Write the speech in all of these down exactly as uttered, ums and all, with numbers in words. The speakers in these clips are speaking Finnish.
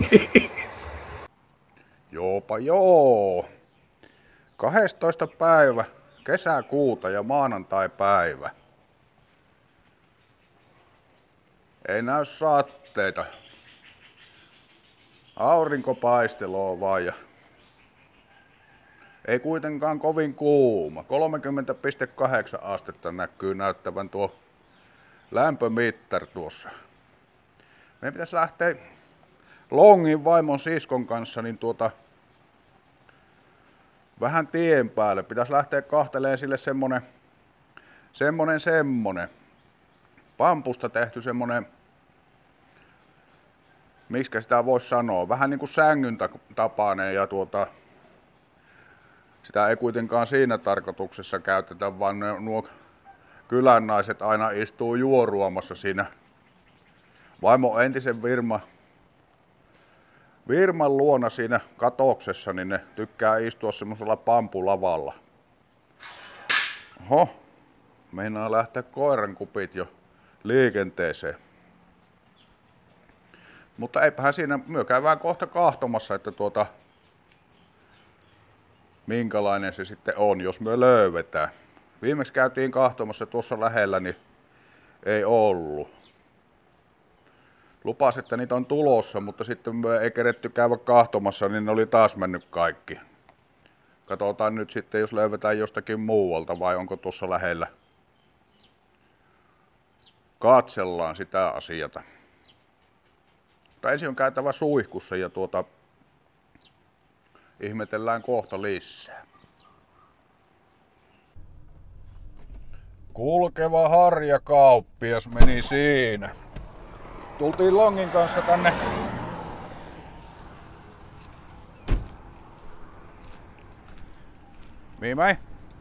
Joopa joo. kahdestoista päivä kesäkuuta ja maanantai-päivä. Ei näy saatteita. Aurinko paisteloo vaan ja ei kuitenkaan kovin kuuma. kolmekymmentä pilkku kahdeksan astetta näkyy näyttävän tuo lämpömittar tuossa. Meidän pitäisi lähteä Longin vaimon siskon kanssa niin tuota vähän tien päälle. Pitäisi lähteä kahteleen sille semmonen semmonen semmonen pampusta tehty semmonen, miksikä sitä voisi sanoa, vähän niin kuin sängyn tapainen ja tuota sitä ei kuitenkaan siinä tarkoituksessa käytetä, vaan ne, nuo kylän naiset aina istuu juoruamassa siinä vaimo entisen Virma, Virman luona siinä katoksessa, niin ne tykkää istua semmoisella pampulavalla. Oho, meinaa lähteä koirankupit jo liikenteeseen. Mutta eipähän siinä, myö käydään kohta kahtomassa, että tuota minkälainen se sitten on, jos me löydetään. Viimeksi käytiin kahtomassa tuossa lähellä, niin ei ollut. Lupas, että niitä on tulossa, mutta sitten me ei keretty käydä kahtomassa, niin ne oli taas mennyt kaikki. Katsotaan nyt sitten, jos löydetään jostakin muualta vai onko tuossa lähellä. Katsellaan sitä asiata. Mutta ensin on käytävä suihkussa ja tuota ihmetellään kohta lisää. Kulkeva harjakauppias meni siinä. Tultiin Longin kanssa tänne Miimai?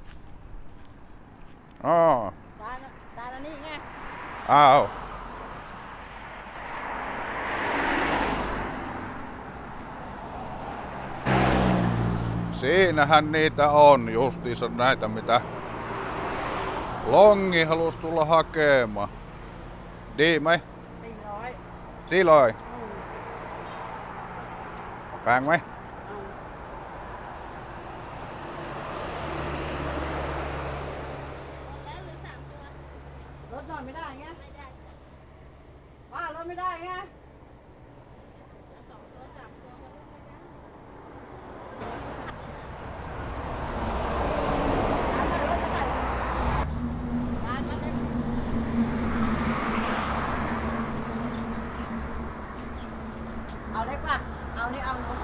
Aa. Täällä, täällä niin nghe. Au. Siinähän niitä on, justiinsa näitä mitä Longi halus tulla hakemaan. Diimai? Siloi. Siloi? Ừ. Vàng mấy? Ừ. Rốt rồi mớiได้nghe. À, rốt mớiได้nghe.เอาเล็กป่ะเอานี่เอานู้น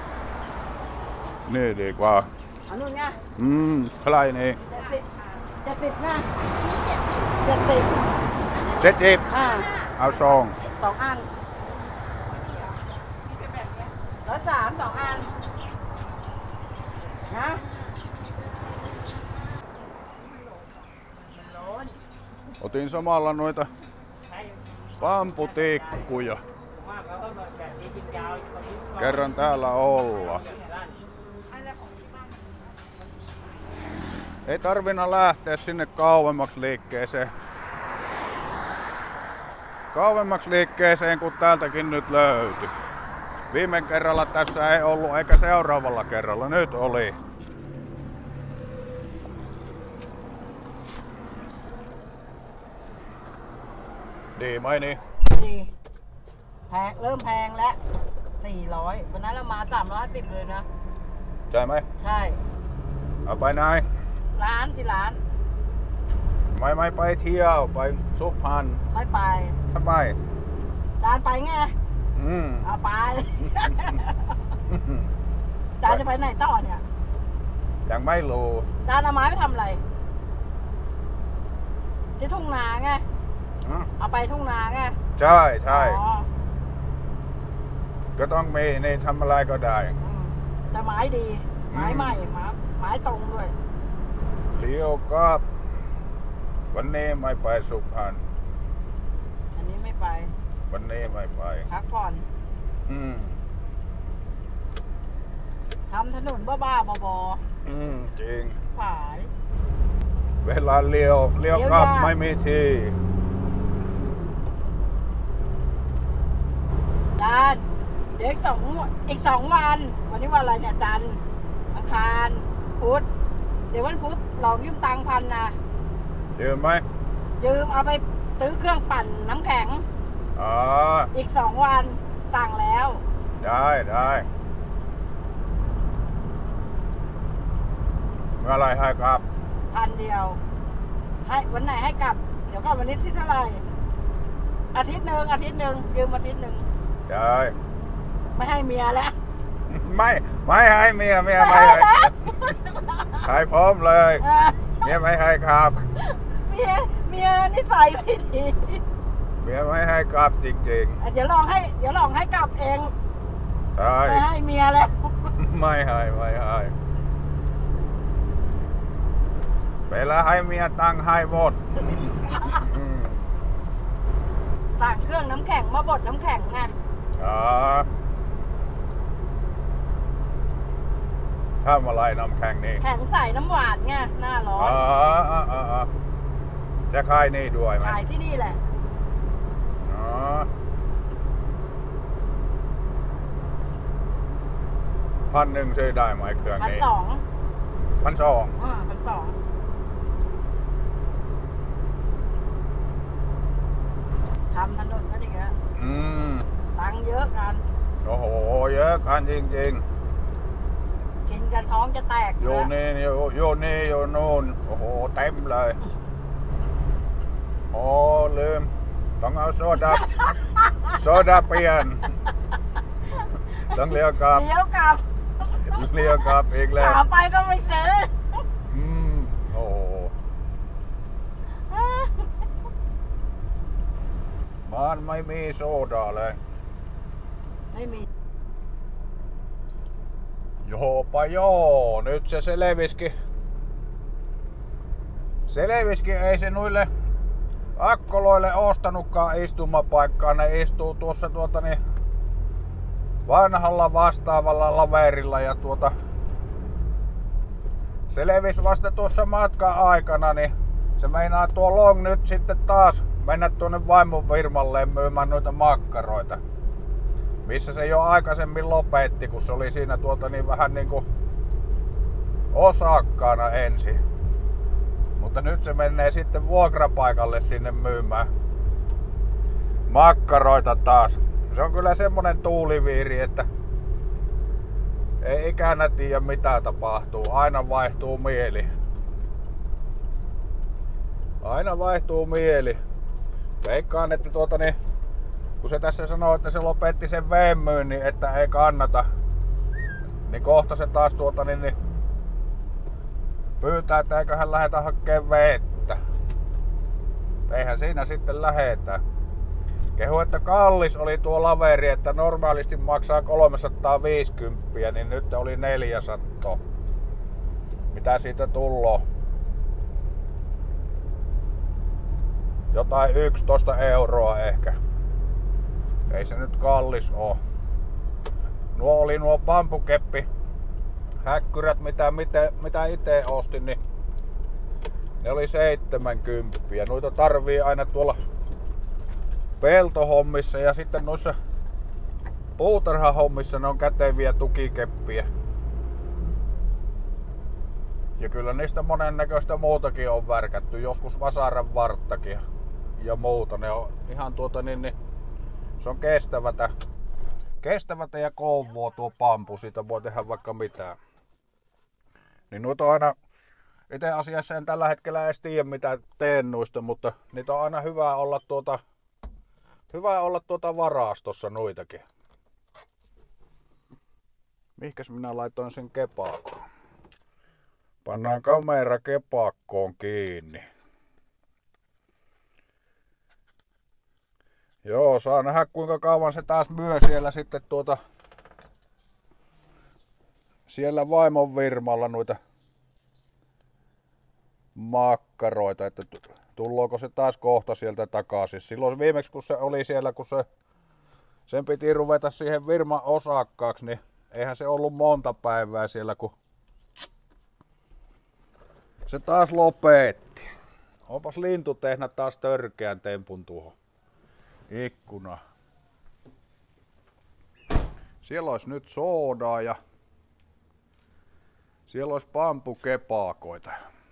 นี่ดีกว่าเอานู่นไงอืมเท่าไหร่นี่เจ็ดสิบเจ็ดสิบไงเจ็ดสิบเจ็ดสิบอ่าเอาซองสองอันร้อยสามสองอันนะ Otin samalla noita pamputikkuja. Kerran täällä olla. Ei tarvinna lähteä sinne kauemmaksi liikkeeseen. Kauemmaksi liikkeeseen kun täältäkin nyt löytyi. Viime kerralla tässä ei ollut eikä seuraavalla kerralla, nyt oli.ดีไหมนี่ดีแพงเริ่มแพงแล้วสี่ร้อยวันนั้นเรามาสามร้อยสิบเลยนะใช่ไหมใช่เอาไปไหนร้านที่ร้านไม่ไม่ไปเที่ยวไปสุพรรณไม่ไปทำไมจานไปไงอืมเอาไป จานจะไปไหนต่อเนี่ยยังไม่รู้จานเอาไม้ไปทำอะไรที่ทุ่งนาไงอืมเอาไปทุ่งนาไงใช่ใช่อ๋อก็ต้องมีในทำอะไรก็ได้อืมแต่ไม้ดี ไม้ใหม่ไม้ไม้ตรงด้วยเลี้ยวก็วันนี้ไม่ไปสุพรรณอันนี้ไม่ไปวันนี้ไม่ไปพักผ่อนอืมทำถนนบ้าๆบออืมจริงๆขายเวลาเลี้ยวเลี้ยวกลับเลี้ยวยากไม่มีที่จานเดี๋ยวอีกสองอีกสองวันวันนี้วันอะไรเนี่ยจันทร์อังคารพุธเดี๋ยววันพุธลองยืมตังค์พันนะยืมไหมยืมเอาไปซื้อเครื่องปั่นน้ำแข็งอ๋ออีกสองวันตังค์แล้วได้ได้เมื่อไรให้ครับพันเดียวให้วันไหนให้กลับเดี๋ยวก็วันนี้ที่เท่าไหร่อาทิตย์หนึ่งอาทิตย์หนึ่งยืมอาทิตย์หนึ่งได้ไม่ให้เมียแล้วไม่ไม่ให้เมียเมียไม่ไม่ให้ให้แล้วขายพร้อมเลยเออเมียไม่ให้ครับเมียเมียนิสัยไม่ดีเมียไม่ให้ครับจริงเดี๋ยวลองให้เดี๋ยวลองให้กลับเองๆใช่ไม่ให้เมียแล้วไม่ให้ไม่ให้เวลาให้เมียตังค์ให้หมดอืมสั่งเครื่องน้ำแข็งมาบดน้ำแข็งไงอ๋อทำอะไรน้ำแข็งนี่แข็งใส่น้ำหวานไงหน้าร้ออ๋นออ๋ออ๋ออ๋อจะขายนี่ด้วยไหมขายที่นี่แหละอ๋อพันหนึ่งใช้ได้ไหมเครื่องพันนี้สองพันสองอ่าพันสองทำถนนก็ดีแล้วอืมตังค์เยอะกันโอ้โหเยอะกันจริงกินกันท้องจะแตกๆโยแล้วนี่โยโยนี่โยนู่นโอ้โหเต็มเลยโอ้ลืมต้องเอาโซดาโซดาเปลี่ยนต้องเลี้ยวกลับเลี้ยวกลับเลี้ยวกลับอีกแล้วขาไปก็ไม่ซื้ออืมโอ้โหมันไม่มีโซดาเลยไม่มี Jopa joo, nyt se selvisikin. Selvisikin, ei se noille akkoloille ostanutkaan istumapaikkaa. Ne istuu tuossa tuota niin vanhalla vastaavalla laverilla ja tuota se levisi vasta tuossa matkan aikana, niin se meinaa tuo Long nyt sitten taas mennä tuonne vaimon firmalle myymään noita makkaroita. Missä se jo aikaisemmin lopetti, kun se oli siinä tuota niin vähän niinku osakkaana ensin. Mutta nyt se menee sitten vuokrapaikalle sinne myymään makkaroita taas. Se on kyllä semmonen tuuliviiri, että ei ikänä tiedä mitä tapahtuu. Aina vaihtuu mieli. Aina vaihtuu mieli. Veikkaan, että tuota niin kun se tässä sanoo, että se lopetti sen veen myynnin, että ei kannata, niin kohta se taas tuota niin, niin pyytää, että eiköhän lähdetä hakemaan vettä. Eihän siinä sitten lähetä. Kehu, että kallis oli tuo laveri, että normaalisti maksaa kolmesataaviisikymmentä, niin nyt oli neljäsataa. Mitä siitä tulloo? Jotain yksitoista euroa ehkä. Ei se nyt kallis oo. Nuo oli nuo pampukeppi häkkyrät, mitä, mitä, mitä ite ostin, niin ne oli seitsemänkymmentä. Noita tarvii aina tuolla peltohommissa ja sitten noissa puutarhahommissa ne on käteviä tukikeppiä. Ja kyllä niistä monennäköistä muutakin on värkätty, joskus vasaran varttakin ja muuta. Ne on ihan tuota niin, niin se on kestävätä, kestävätä ja kouvua tuo pampu, siitä voi tehdä vaikka mitään. Niin noita on aina, itse asiassa en tällä hetkellä edes tiedä mitä teen noista, mutta niitä on aina hyvä olla tuota, hyvä olla tuota varastossa noitakin. Mihkäs minä laitoin sen kepakkoon? Pannaan kamera kepakkoon kiinni. Joo, saa nähdä kuinka kauan se taas myö siellä sitten tuota siellä vaimon firmalla noita makkaroita, että tullooko se taas kohta sieltä takaisin. Silloin viimeksi kun se oli siellä, kun se sen piti ruveta siihen firman osakkaaksi, niin eihän se ollut monta päivää siellä, kun se taas lopetti. Onpas lintu tehnyt taas törkeän tempun tuohon ikkuna. Siellä olisi nyt soodaa ja siellä olisi pampukepaakoita.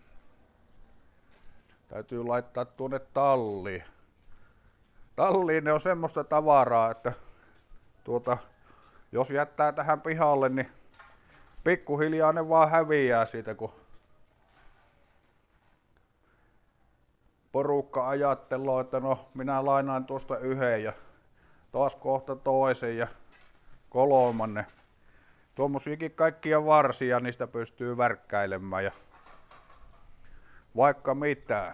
Täytyy laittaa tuonne talliin. Talliin ne on semmoista tavaraa, että tuota, jos jättää tähän pihalle, niin pikkuhiljaa ne vaan häviää siitä, kun porukka ajattelee, että no minä lainaan tuosta yhden ja taas kohta toisen ja kolmannen. Tuommoisiakin kaikkia varsia niistä pystyy värkkäilemään ja vaikka mitään.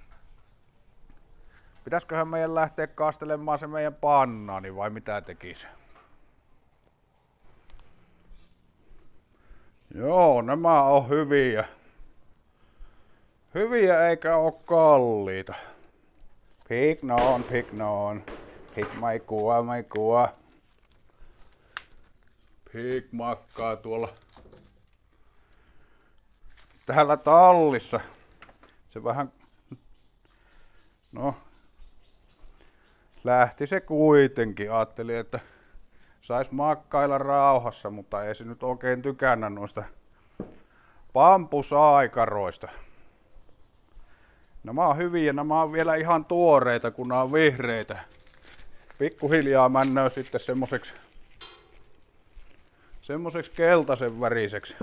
Pitäisköhän meidän lähteä kastelemaan se meidän pannaani vai mitä tekisi? Joo, nämä on hyviä. Hyviä eikä oo kalliita. Pignon, pignon. Pig maikua, maikua. Pig makkaa tuolla täällä tallissa. Se vähän, no, lähti se kuitenkin. Ajattelin, että sais makkailla rauhassa, mutta ei se nyt oikein tykännyt noista pampusaikaroista. Nämä on hyviä, nämä on vielä ihan tuoreita, kun nämä on vihreitä. Pikkuhiljaa männöö sitten semmoseksi semmoseksi keltaisen väriseksi.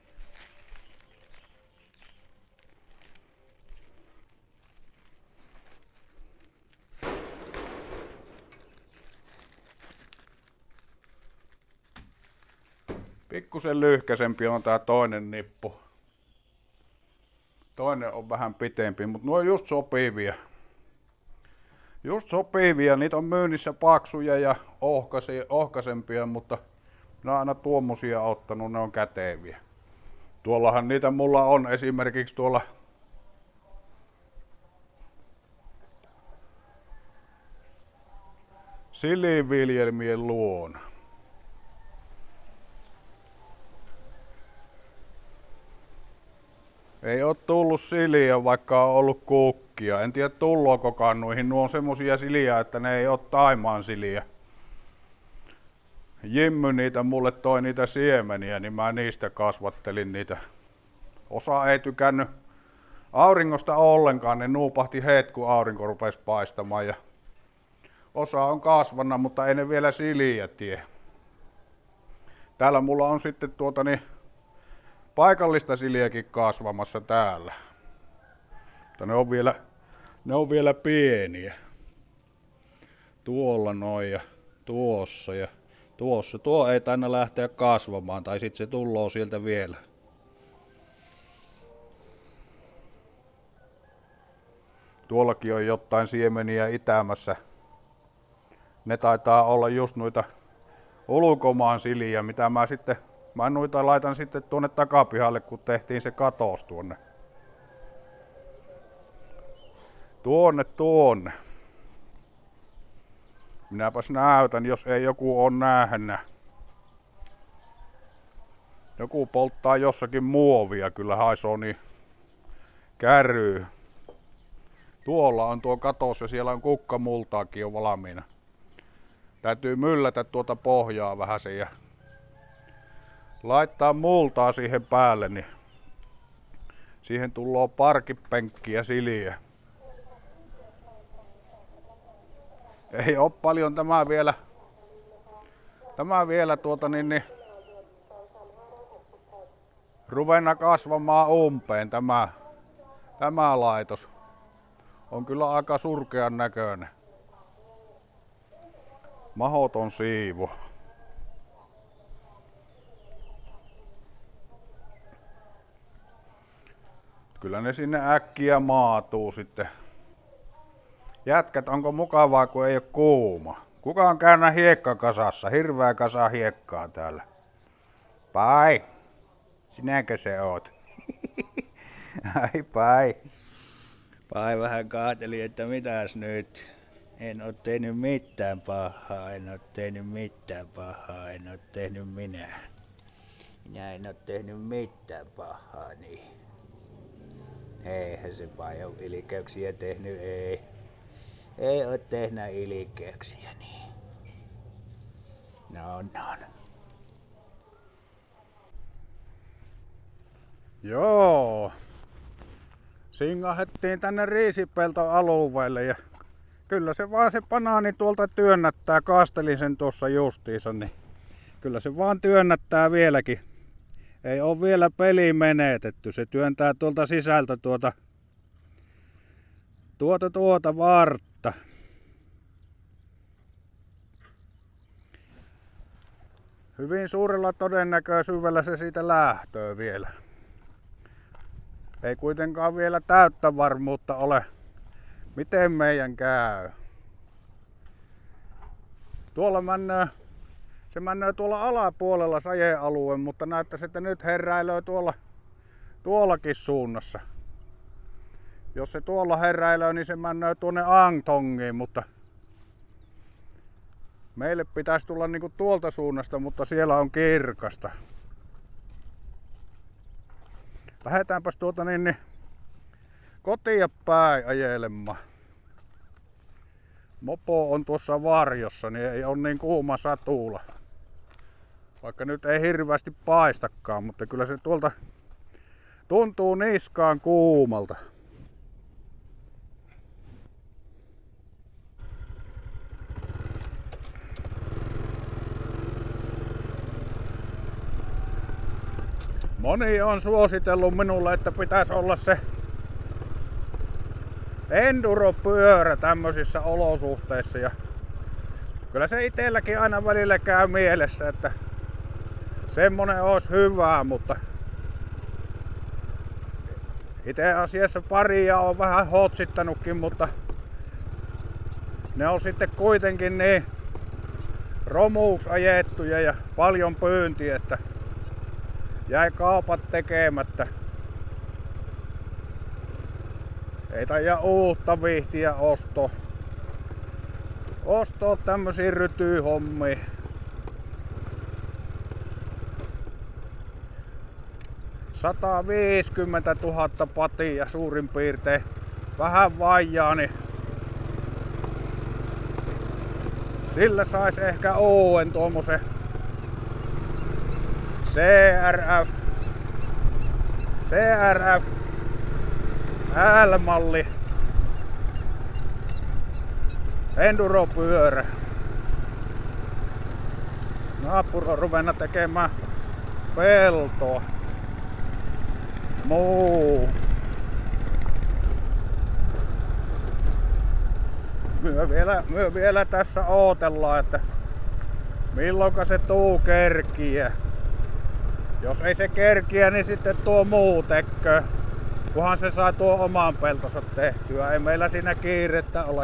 Pikkusen lyhkäisempi on tää toinen nippu. Toinen on vähän pitempi, mutta nuo on just sopivia. Just sopivia, niitä on myynnissä paksuja ja ohkaisempia, mutta minä olen aina tuommoisia ottanut, ne on käteviä. Tuollahan niitä mulla on esimerkiksi tuolla siliviljelmien luona. Ei oo tullut siliä, vaikka on ollut kukkia. En tiedä tulluokokaan noihin. Nuo on semmosia siliä, että ne ei oo Taimaan siliä. Jimmy niitä mulle toi niitä siemeniä, niin mä niistä kasvattelin niitä. Osa ei tykännyt auringosta ollenkaan, ne nuupahti heti kun aurinko rupesi paistamaan. Ja osa on kasvanna, mutta ei ne vielä siliä tie. Täällä mulla on sitten tuota niin paikallista siliäkin kasvamassa täällä. Mutta ne on vielä, ne on vielä pieniä. Tuolla noin ja tuossa ja tuossa. Tuo ei taina lähteä kasvamaan, tai sitten se tulloo sieltä vielä. Tuollakin on jotain siemeniä itämässä. Ne taitaa olla just noita ulkomaan siliä, mitä mä sitten Mä noita laitan sitten tuonne takapihalle, kun tehtiin se katos tuonne. Tuonne, tuonne. Minäpäs näytän, jos ei joku on nähnyt. Joku polttaa jossakin muovia, kyllä haisoo niin käryy. Tuolla on tuo katos ja siellä on kukkamultaakin jo valmiina. Täytyy myllätä tuota pohjaa vähän sen ja laittaa multaa siihen päälle, niin siihen tullaan parkkipenkkiä siliä. Ei oo paljon tämä vielä, tämä vielä tuota niin, niin ruvenna kasvamaan umpeen tämä, tämä laitos. On kyllä aika surkean näköinen. Mahoton siivo. Kyllä ne sinne äkkiä maatuu sitten. Jätkät, onko mukavaa, kun ei ole kuuma? Kuka on käynyt hiekkakasassa? Hirveä kasa hiekkaa täällä. Pai. Sinäkö se oot? Ai Pai. Pai vähän kaateli, että mitäs nyt? En oo tehnyt mitään pahaa, en oo tehnyt mitään pahaa, en oo tehnyt minä. Minä en oo tehnyt mitään pahaa, niin. Eihän se Pai oo ilkeyksiä tehnyt, ei. Ei oo tehnyt ilkeyksiä, niin. No, no. Joo. Singahettiin tänne riisipeltoalueelle ja kyllä se vaan se banaani tuolta työnnättää. Kaastelin sen tuossa justiinsa, niin kyllä se vaan työnnättää vieläkin. Ei ole vielä peli menetetty. Se työntää tuolta sisältä tuota tuota tuota vartta. Hyvin suurella todennäköisyydellä se siitä lähtöö vielä. Ei kuitenkaan vielä täyttä varmuutta ole, miten meidän käy. Tuolla männöö, se männöö tuolla alapuolella sajealue, mutta näyttäisi, että nyt herräilöö tuolla, tuollakin suunnassa. Jos se tuolla herräilöö, niin se männöö tuonne Angtongiin, mutta meille pitäisi tulla niinku tuolta suunnasta, mutta siellä on kirkasta. Lähdetäänpäs tuota niin, niin kotia päin ajelemaan. Mopo on tuossa varjossa, niin ei ole niin kuuma satula. Vaikka nyt ei hirveästi paistakaan, mutta kyllä se tuolta tuntuu niskaan kuumalta. Moni on suositellut minulle, että pitäisi olla se enduropyörä tämmöisissä olosuhteissa. Ja kyllä se itselläkin aina välillä käy mielessä, että semmonen olisi hyvää, mutta itse asiassa paria on vähän hotsittanutkin, mutta ne on sitten kuitenkin niin romuuksi ajettuja ja paljon pyyntiä, että jäi kaupat tekemättä. Ei taida uutta vihtiä osto. Ostoa tämmösiä rytyhommia. sataviisikymmentätuhatta patia suurin piirtein. Vähän vajaa, niin sillä sais ehkä uuden tuommoisen C R F C R F L-malli enduropyörä. Naapuri on ruvennut tekemään peltoa. Muu. Myö vielä, myö vielä tässä ootellaan, että milloinka se tuu kerkiä. Jos ei se kerkiä, niin sitten tuo muu tekkö. Kunhan se saa tuo oman peltonsa tehtyä. Ei meillä siinä kiirettä ole.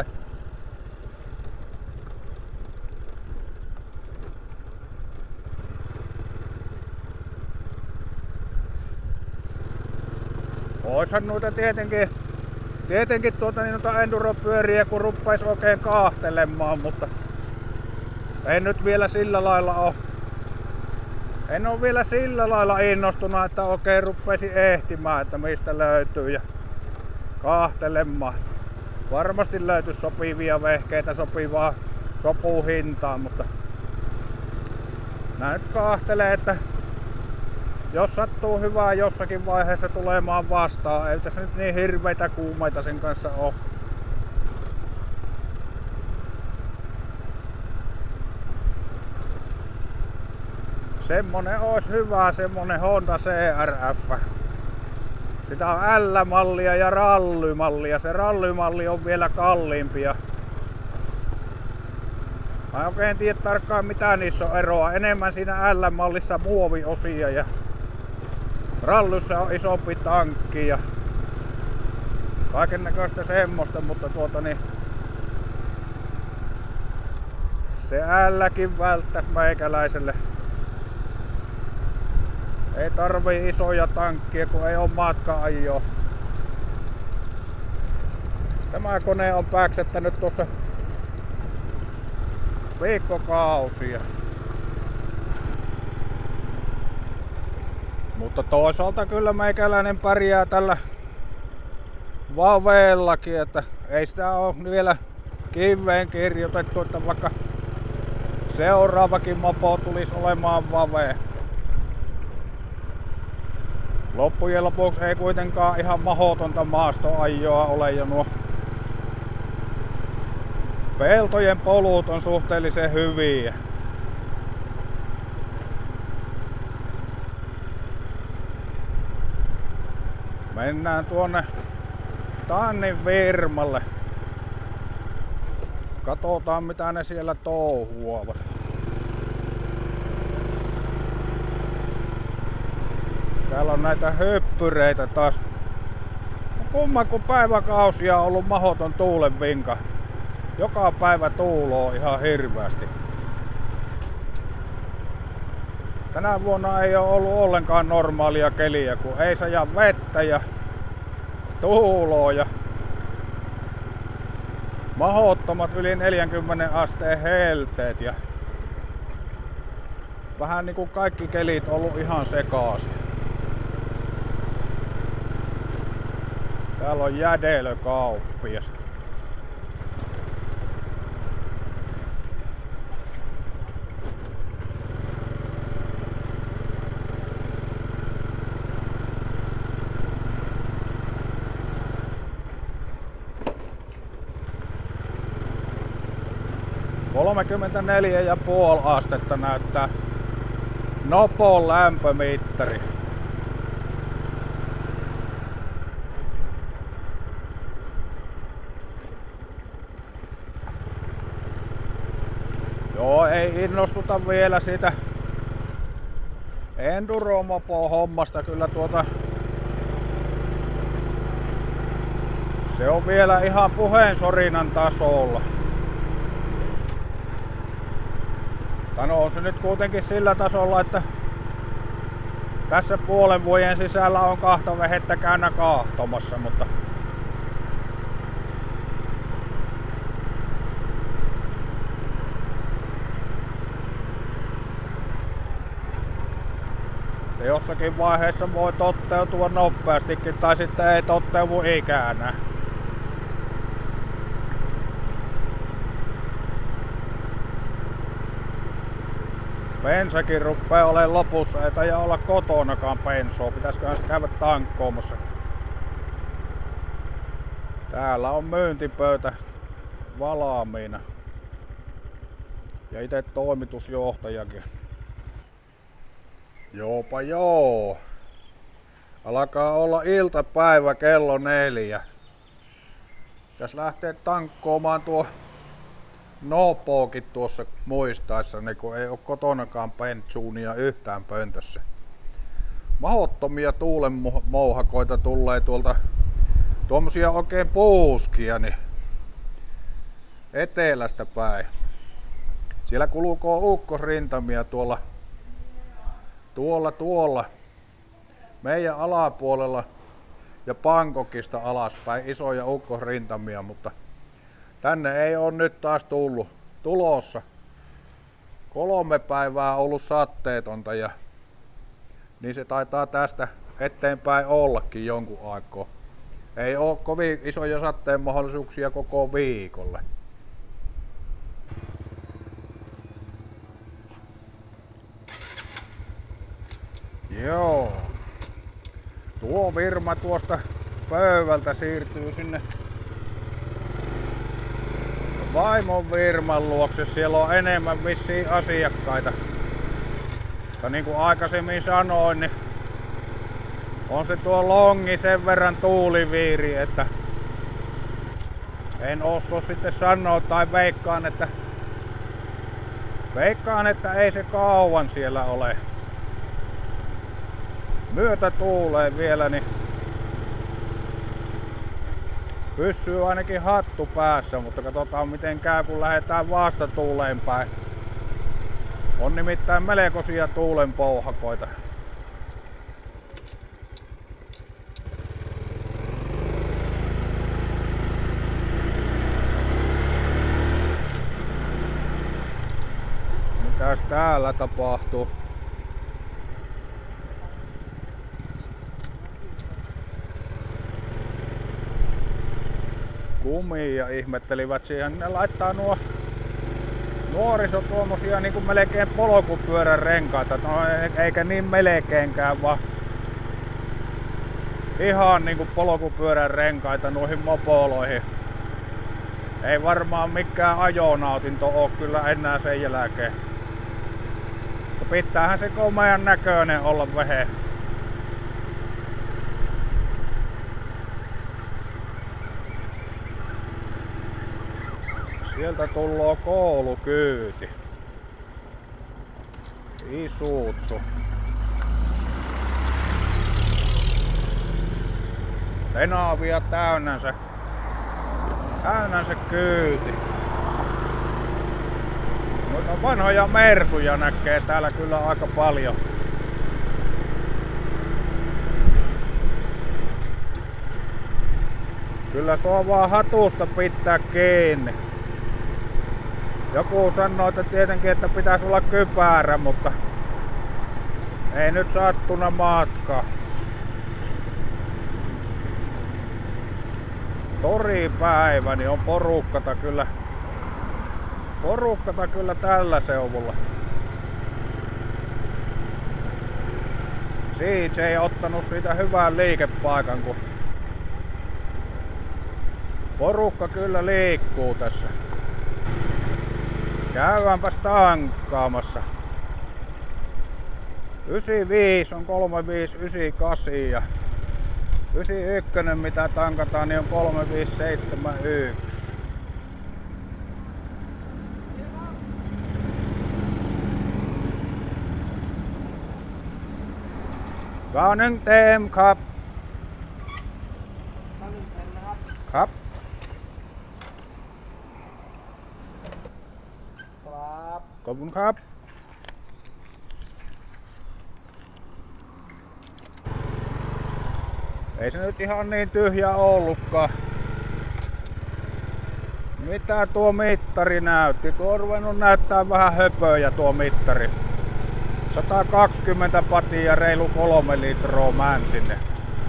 Oishan noita tietenkin, tietenkin tuota, niin noita enduropyöriä, kun ruppais oikein kaahtelemaan, mutta ei nyt vielä sillä lailla ole. En ole vielä sillä lailla innostunut, että oikein ruppeisi ehtimään, että mistä löytyy ja kaahtelemaan. Varmasti löytyy sopivia vehkeitä sopivaa sopuhintaan, mutta nää nyt kaahtelee, että jos sattuu hyvää jossakin vaiheessa tulemaan vastaan, ei tässä nyt niin hirveitä kuumeita sen kanssa ole. Semmonen olisi hyvä, semmonen Honda C R F. Sitä on L-mallia ja rallymallia. Se rallymalli on vielä kalliimpia. Mä en oikein tiedä tarkkaan mitä niissä on eroa. Enemmän siinä L-mallissa muoviosia ja rallyssa on isompi tankki ja kaiken näköistä semmoista, mutta tuota niin se L:kin välttäisi meikäläiselle. Ei tarvii isoja tankkia, kun ei oo matka-ajoa. Tämä kone on pääksettänyt tuossa viikkokausia. Mutta toisaalta kyllä meikäläinen pärjää tällä Vaveellakin, että ei sitä ole vielä kiveen kirjoitettu, että vaikka seuraavakin mopo tulisi olemaan Vave. Loppujen lopuksi ei kuitenkaan ihan mahdotonta maastoajoa ole ja nuo peltojen polut on suhteellisen hyviä. Mennään tuonne Tannin Virmalle. Katsotaan mitä ne siellä touhuavat. Täällä on näitä höppyreitä taas. Kumma kun päiväkausia on ollut mahdoton tuulen vinka. Joka päivä tuuloo ihan hirveästi. Tänä vuonna ei ole ollut ollenkaan normaalia keliä, kun ei saja vettä ja tuuloo ja mahdottomat yli neljänkymmenen asteen helteet ja vähän niinku kaikki kelit on ollut ihan sekaisin. Täällä on Jädelökauppias. kolmekymmentäneljä pilkku viisi astetta näyttää Nopon lämpömittari. Joo, ei innostuta vielä siitä Enduromopo hommasta, kyllä tuota se on vielä ihan puheensorinan tasolla. No on se nyt kuitenkin sillä tasolla, että tässä puolen vuoden sisällä on kahta vehettä käynnä kaahtomassa, mutta jossakin vaiheessa voi toteutua nopeastikin tai sitten ei toteudu ikään. Bensakin ruppee olemaan lopussa, ei taida olla kotonakaan bensoa, pitäisiköhän käydä tankkoomassa. Täällä on myyntipöytä valmiina ja itse toimitusjohtajakin. Joopa joo. Alkaa olla iltapäivä kello neljä. Tässä lähtee tankkoomaan tuo Nopokin tuossa muistaessani, kun ei ole kotonakaan bensuunia yhtään pöntössä. Mahdottomia tuulenmouhakoita tulee tuolta, tuommoisia oikein puuskia, niin etelästä päin. Siellä kulukoo ukkosrintamia tuolla, tuolla, tuolla meidän alapuolella ja Bangkokista alaspäin isoja ukkosrintamia, mutta tänne ei ole nyt taas tullut tulossa. Kolme päivää ollut sateetonta ja niin se taitaa tästä eteenpäin ollakin jonkun aikaa. Ei ole kovin isoja sateen mahdollisuuksia koko viikolle. Joo. Tuo Virma tuosta pöydältä siirtyy sinne vaimon Virman luokse. Siellä on enemmän vissiin asiakkaita. Ja niin kuin aikaisemmin sanoin, niin on se tuo longi sen verran tuuliviiri, että en osaa sitten sanoa tai veikkaan, että veikkaan, että ei se kauan siellä ole. Myötä tuulee vielä, niin pysyy ainakin hattu päässä, mutta katsotaan miten käy kun lähdetään vastatuuleen päin. On nimittäin melkoisia tuulenpouhakoita. Mitäs täällä tapahtuu? Kumia ihmettelivät siihen, ne laittaa nuo nuoriso tuommoisia niin kuin melkein polkupyörän renkaita, no eikä niin melkeinkään vaan ihan niinku polkupyörän renkaita noihin mopoloihin. Ei varmaan mikään ajonautinto oo kyllä enää sen jälkeen. Mutta pitäähän se komean näköinen olla vehe. Sieltä tulloo koulukyyti. Isuutsu. Tenavia täynnänsä. Täynnänsä kyyti. Noita vanhoja mersuja näkee täällä kyllä aika paljon. Kyllä se on vaan hatusta pitää kiinni. Joku sanoo, että tietenkin, että pitäisi olla kypärä, mutta ei nyt sattuna matkaa. Toripäivä, niin on porukkata kyllä. Porukkata kyllä tällä seuvulla. C J ottanut siitä hyvän liikepaikan, kun porukka kyllä liikkuu tässä. Käydäänpäs tankkaamassa. yhdeksänkymmentäviisi on kolmekymmentäviisi yhdeksänkymmentäkahdeksan ja yhdeksänkymmentäyksi mitä tankataan niin on kolmekymmentäviisi seitsemänkymmentäyksi. Vào nâng tem khắp. Khắp. ขอบคุณครับ Ei se nyt ihan niin tyhjä ollutkaan. Mitä tuo mittari näytti? Tuo on ruvennut näyttää vähän höpöjä tuo mittari. sata kaksikymmentä patia ja reilu kolme litroa män sinne.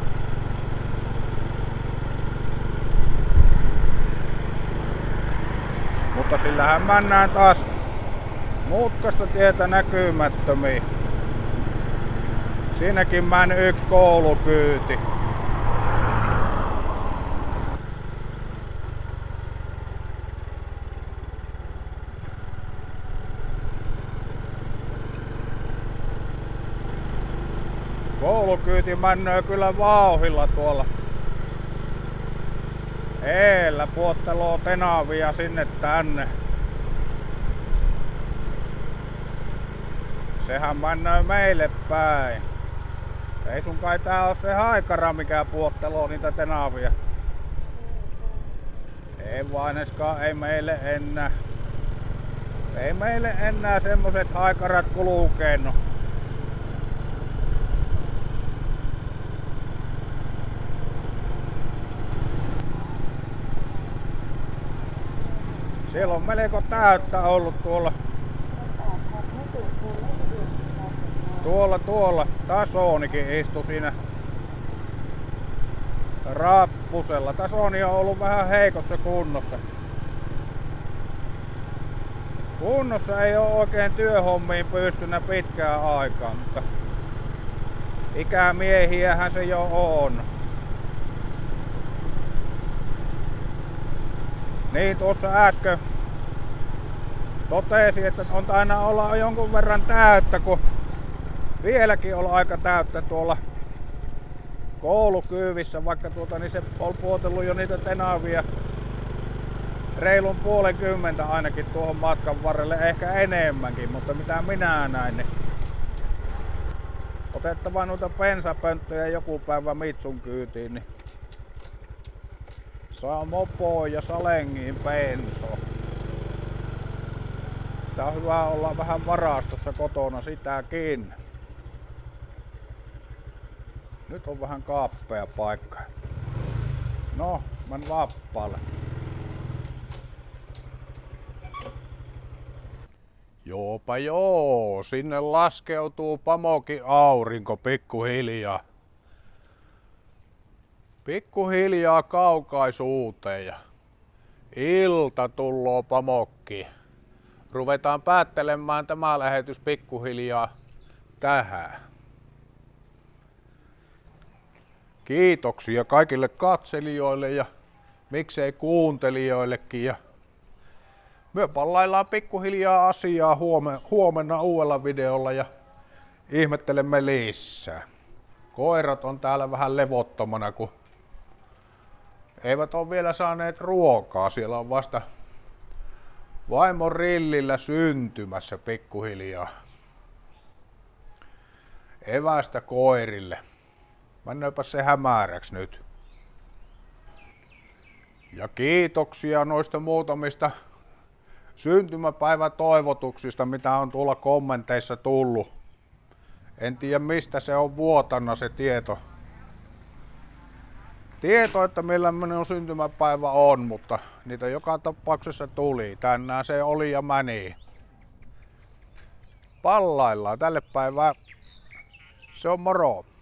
Mutta sillähän mennään taas mutkasta tietä näkymättömiin. Siinäkin män yksi koulukyyti. Koulukyyti männöö kyllä vauhilla tuolla. Eellä puotteloo tenavia sinne tänne. Sehän männöö meille päin. Ei sun kai tää oo se haikara mikä puotteloo niitä tenavia. Ei vaineskaan, ei meille enää. Ei meille enää semmoset haikarat kulkeennu. Siellä on melko täyttä ollut tuolla. Tuolla tuolla Tasonikin istui siinä rappusella. Tasoni on ollut vähän heikossa kunnossa. Kunnossa ei ole oikein työhommiin pystynyt pitkään aikaan, mutta ikämiehiähän se jo on. Niin tuossa äsken totesi, että on aina olla jonkun verran täyttä, kun vieläkin on aika täyttä tuolla koulukyyvissä, vaikka tuota, niin se on puotellut jo niitä tenavia reilun puolenkymmentä ainakin tuohon matkan varrelle, ehkä enemmänkin, mutta mitä minä näin, niin otettava noita bensapönttöjä joku päivä Mitsun kyytiin, niin saa mopoon ja salengiin benso. Sitä on hyvä olla vähän varastossa kotona sitäkin. Nyt on vähän kappea paikka. No, mä vappaalle. Joopa joo, sinne laskeutuu Pamokin aurinko pikkuhiljaa. Pikkuhiljaa kaukaisuuteen ja ilta tulloo Pamokkiin. Ruvetaan päättelemään tämä lähetys pikkuhiljaa tähän. Kiitoksia kaikille katselijoille ja miksei kuuntelijoillekin. Ja me pallaillaan pikkuhiljaa asiaa huomenna uudella videolla ja ihmettelemme lisää. Koirat on täällä vähän levottomana, kun eivät ole vielä saaneet ruokaa. Siellä on vasta vaimon rillillä syntymässä pikkuhiljaa. Evästä koirille. Mennäänpä se hämäräksi nyt. Ja kiitoksia noista muutamista syntymäpäivätoivotuksista, mitä on tuolla kommenteissa tullut. En tiedä mistä se on vuotana se tieto. Tieto, että millä minun syntymäpäivä on, mutta niitä joka tapauksessa tuli. Tänään se oli ja meni. Pallaillaan tälle päivää. Se on moro.